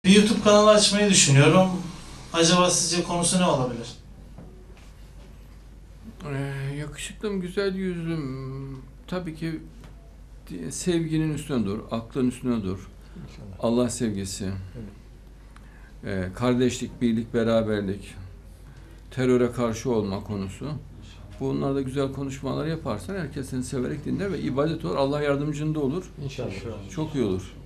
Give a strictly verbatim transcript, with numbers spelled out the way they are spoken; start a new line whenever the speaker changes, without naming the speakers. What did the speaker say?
Bir YouTube kanalı açmayı düşünüyorum. Acaba sizce konusu ne olabilir?
Ee, yakışıklım, güzel yüzlüm. Tabii ki sevginin üstüne dur, aklın üstüne dur.
İnşallah.
Allah sevgisi, ee, kardeşlik, birlik, beraberlik, teröre karşı olma konusu. Bunlarda güzel konuşmalar yaparsan herkes seni severek dinler ve ibadet olur. Allah yardımcında olur.
İnşallah.
Çok iyi olur.